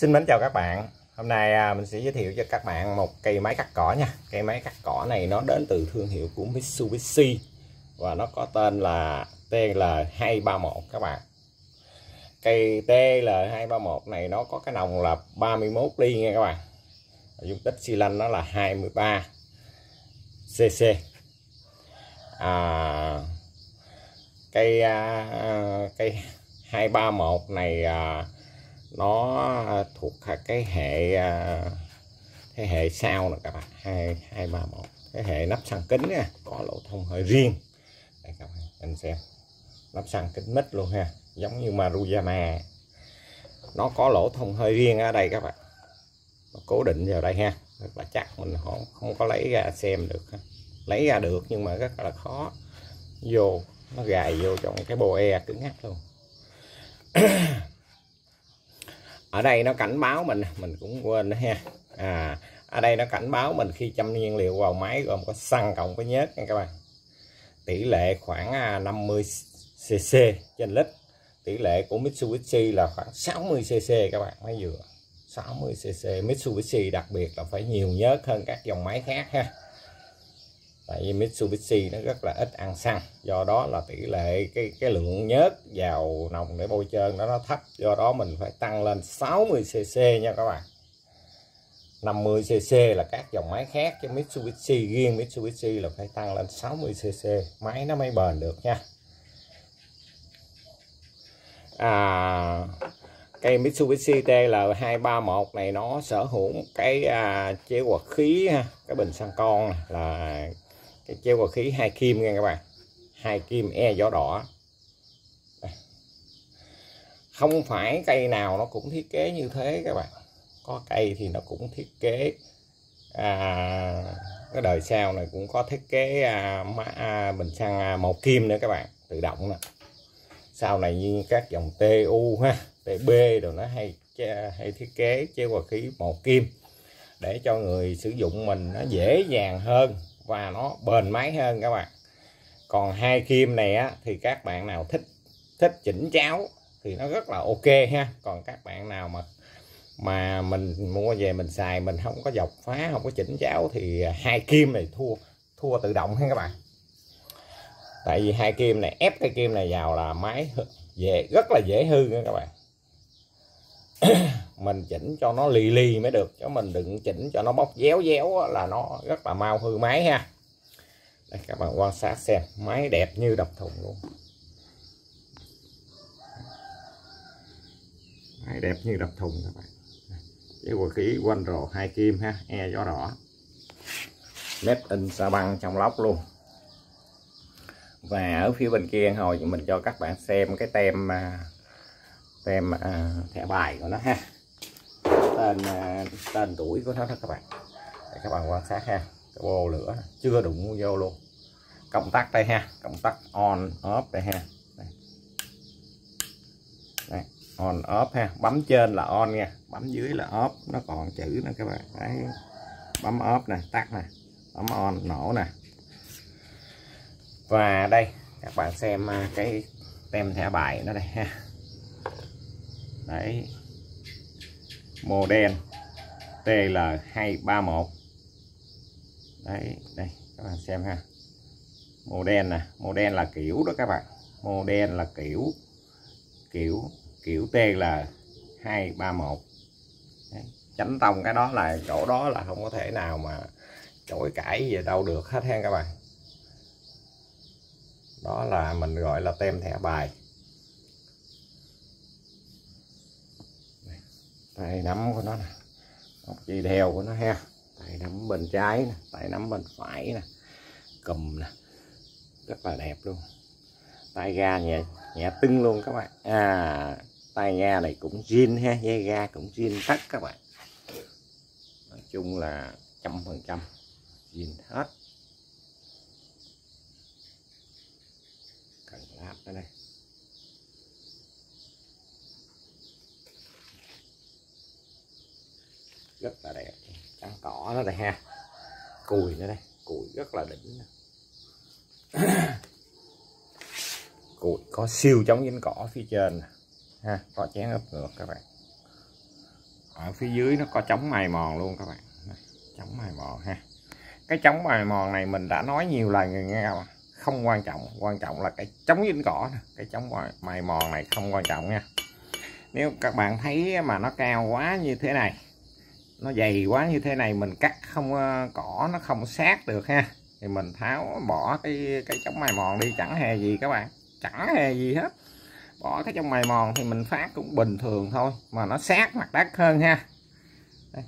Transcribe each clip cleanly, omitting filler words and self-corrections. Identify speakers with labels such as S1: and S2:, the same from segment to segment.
S1: Xin mến chào các bạn. Hôm nay mình sẽ giới thiệu cho các bạn một cây máy cắt cỏ nha. Cây máy cắt cỏ này nó đến từ thương hiệu của Mitsubishi và nó có tên là TL231 các bạn. Cây TL231 này nó có cái nòng là 31 ly nha các bạn. Dung tích xi lanh nó là 23 cc. Cây 231 này nó thuộc cái hệ sau nè các bạn. 231 cái hệ nắp xăng kính nha, có lỗ thông hơi riêng. Đây các bạn anh xem, nắp xăng kính mít luôn ha, giống như Maruyama. Nó có lỗ thông hơi riêng ở đây các bạn, nó cố định vào đây ha, rất là chắc, mình không có lấy ra xem được ha. Lấy ra được nhưng mà rất là khó vô, nó gài vô trong cái boe cứng ngắc luôn. Ở đây nó cảnh báo mình cũng quên đó ha. Ở đây nó cảnh báo mình khi châm nhiên liệu vào máy gồm có xăng cộng với nhớt nha các bạn. Tỷ lệ khoảng 50 cc trên lít. Tỷ lệ của Mitsubishi là khoảng 60 cc các bạn, máy dừa 60 cc. Mitsubishi đặc biệt là phải nhiều nhớt hơn các dòng máy khác ha. Tại vì Mitsubishi nó rất là ít ăn xăng, do đó là tỷ lệ cái lượng nhớt vào nòng để bôi trơn nó thấp, do đó mình phải tăng lên 60 cc nha các bạn. 50 cc là các dòng máy khác, chứ Mitsubishi, riêng Mitsubishi là phải tăng lên 60 cc máy nó mới bền được nha. Cây Mitsubishi TL231 này nó sở hữu cái chế quạt khí ha, cái bình xăng con này, là cái chế quạt khí 2 kim nha các bạn, 2 kim gió đỏ. Không phải cây nào nó cũng thiết kế như thế các bạn, có cây thì nó cũng thiết kế cái đời sau này cũng có thiết kế bình xăng 1 kim nữa các bạn, tự động nè. Sau này như các dòng TU ha, TB rồi nó hay thiết kế chế quạt khí 1 kim để cho người sử dụng mình nó dễ dàng hơn và nó bền máy hơn các bạn. Còn 2 kim này á thì các bạn nào thích chỉnh cháo thì nó rất là ok ha. Còn các bạn nào mà mình mua về mình xài mình không có dọc phá, không có chỉnh cháo thì 2 kim này thua tự động ha các bạn. Tại vì 2 kim này ép cái kim này vào là máy rất là dễ hư nha các bạn. Mình chỉnh cho nó lì mới được, chứ mình đừng chỉnh cho nó bóc déo là nó rất là mau hư máy ha. Đây các bạn quan sát xem, máy đẹp như đập thùng luôn, máy đẹp như đập thùng các bạn. Chế quạt khí quanh rồ 2 kim ha, gió đỏ, made in Sa Băng trong lốc luôn. Và ở phía bên kia hồi mình cho các bạn xem cái tem thẻ bài của nó ha, tên tuổi của nó đó các bạn. Để các bạn quan sát ha, cái bô lửa chưa đụng vô luôn. Công tắc đây ha, công tắc on off đây ha. Đây, on off ha, bấm trên là on nha, bấm dưới là off, nó còn chữ nữa các bạn. Đấy, bấm off nè, tắt nè, bấm on nổ nè. Và đây các bạn xem cái tem thẻ bài nó đây ha. Đấy, model TL231. Đấy, đây các bạn xem ha. Model nè, model là kiểu đó các bạn. Model là kiểu TL231. Đấy, chánh tông cái đó là chỗ đó là không có thể nào mà chối cãi về đâu được hết ha các bạn. Đó là mình gọi là tem thẻ bài. Tay nắm của nó nè, một dây đeo của nó ha, tay nắm bên trái nè, tay nắm bên phải nè, cùm nè, rất là đẹp luôn. Tay ga nhẹ tưng luôn các bạn. Tay ga này cũng zin ha, dây ga cũng zin tất các bạn. Nói chung là 100% zin hết. Cần lắp ở đây. Rất là đẹp, trắng cỏ nó đây ha, cùi nữa đây, cùi rất là đỉnh. Cùi có siêu chống dính cỏ phía trên ha, có chén ốp ngược các bạn, Ở phía dưới nó có chống mài mòn luôn các bạn. Chống mài mòn ha. Cái chống mài mòn này mình đã nói nhiều lần rồi nghe các bạn. Không quan trọng, quan trọng là cái chống dính cỏ. Cái chống mài mòn này không quan trọng nha. Nếu các bạn thấy mà nó cao quá như thế này, nó dày quá như thế này, mình cắt không cỏ nó không sát được ha, thì mình tháo bỏ cái chống mài mòn đi, chẳng hề gì các bạn, chẳng hề gì hết. Bỏ cái chống mài mòn thì mình phát cũng bình thường thôi, mà nó sát mặt đất hơn ha. Đây.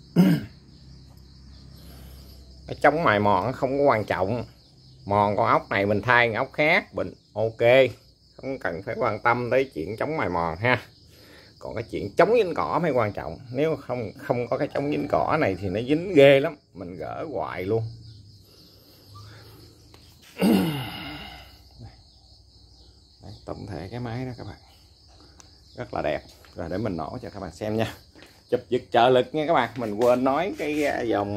S1: Cái chống mài mòn không có quan trọng, mòn con ốc này mình thay con ốc khác mình ok, không cần phải quan tâm tới chuyện chống mài mòn ha. Còn cái chuyện chống dính cỏ mới quan trọng. Nếu không có cái chống dính cỏ này thì nó dính ghê lắm, mình gỡ hoài luôn. Đấy, tổng thể cái máy đó các bạn rất là đẹp. Rồi để mình nổ cho các bạn xem nha. Chụp giật trợ lực nha các bạn. Mình quên nói cái dòng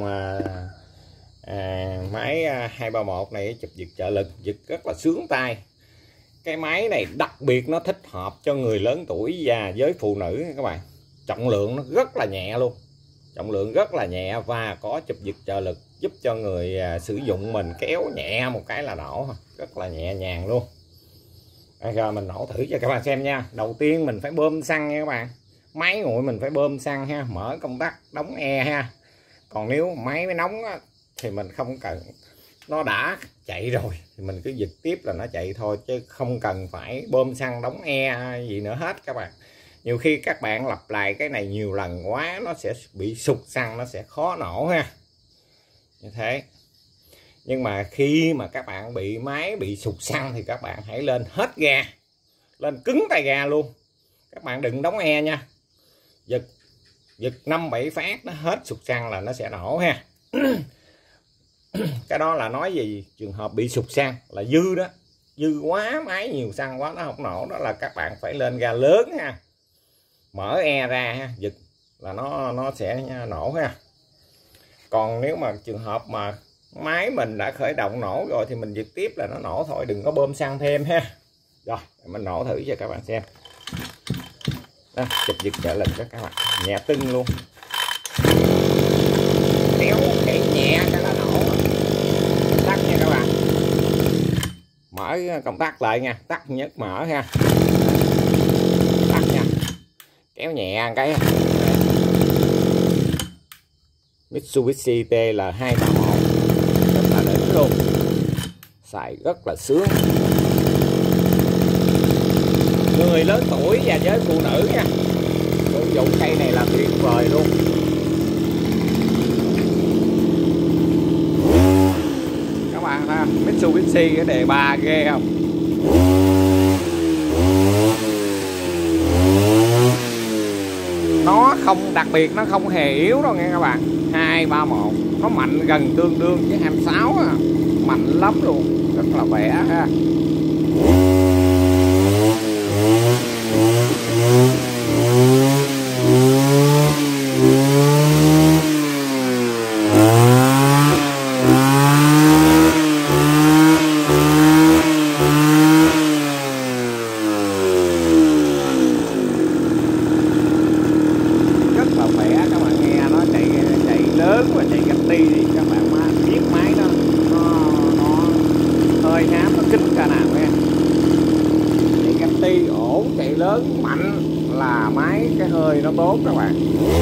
S1: máy 231 này chụp giật trợ lực, giật rất là sướng tay. Cái máy này đặc biệt nó thích hợp cho người lớn tuổi và với phụ nữ các bạn. Trọng lượng nó rất là nhẹ luôn. Trọng lượng rất là nhẹ và có chụp giật trợ lực giúp cho người sử dụng mình kéo nhẹ một cái là nổ. Rất là nhẹ nhàng luôn. Rồi mình nổ thử cho các bạn xem nha. Đầu tiên mình phải bơm xăng nha các bạn. Máy nguội mình phải bơm xăng ha. Mở công tắc đóng e ha. Còn nếu máy mới nóng á, thì mình không cần, nó đã chạy rồi thì mình cứ giật tiếp là nó chạy thôi, chứ không cần phải bơm xăng đóng e gì nữa hết các bạn. Nhiều khi các bạn lặp lại cái này nhiều lần quá nó sẽ bị sụt xăng, nó sẽ khó nổ ha, như thế. Nhưng mà khi mà các bạn bị máy bị sụt xăng thì các bạn hãy lên hết ga, lên cứng tay ga luôn, các bạn đừng đóng e nha. Giật 5-7 phát nó hết sụt xăng là nó sẽ nổ ha. Cái đó là nói gì trường hợp bị sụt xăng là dư đó, dư quá, máy nhiều xăng quá nó không nổ, đó là các bạn phải lên ga lớn ha, mở e ra ha, giật là nó sẽ nổ ha. Còn nếu mà trường hợp mà máy mình đã khởi động nổ rồi thì mình giật tiếp là nó nổ thôi, đừng có bơm xăng thêm ha. Rồi mình nổ thử cho các bạn xem. Đó, chụp giật trợ lực đó các bạn, nhẹ tưng luôn, kéo cái nhẹ cái là nổ. Tắt nha các bạn, mở công tắc lại nha, tắt nhấc mở ha, tắt nha, kéo nhẹ cái. Mitsubishi TL231 rất là đỉnh luôn, xài rất là sướng, người lớn tuổi và với phụ nữ nha, sử dụng cây này là tuyệt vời luôn. Các bạn ha, Mitsubishi cái đề 3 ghê không? Nó không, đặc biệt nó không hề yếu đâu nghe các bạn. 231 nó mạnh gần tương đương với 26 à. Mạnh lắm luôn, rất là khỏe ha. Ổn, chạy lớn mạnh là máy cái hơi nó tốt các bạn.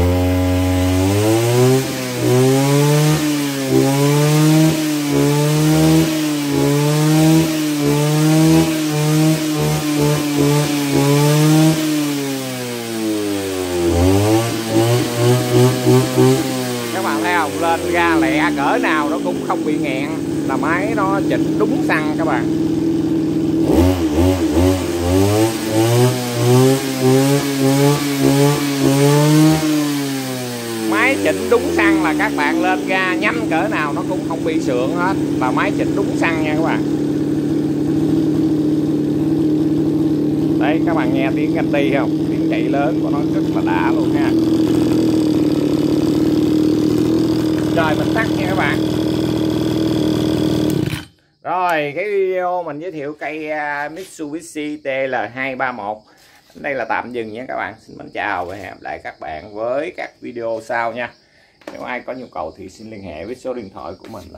S1: Các bạn thấy không, lên ga lẹ cỡ nào nó cũng không bị nghẹn, là máy nó chỉnh đúng xăng các bạn. Máy chỉnh đúng xăng là các bạn lên ga nhanh cỡ nào nó cũng không bị sượng hết, là máy chỉnh đúng xăng nha các bạn. Đấy các bạn nghe tiếng ganh ti không, tiếng chạy lớn của nó rất là đã luôn ha. Rồi mình tắt nha các bạn. Rồi cái video mình giới thiệu cây Mitsubishi TL231 đây là tạm dừng nhé các bạn. Xin mến chào và hẹn gặp lại các bạn với các video sau nha. Nếu ai có nhu cầu thì xin liên hệ với số điện thoại của mình là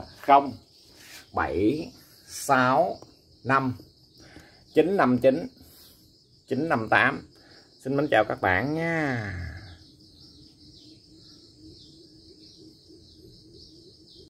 S1: 0765 959 958. Xin mến chào các bạn nha.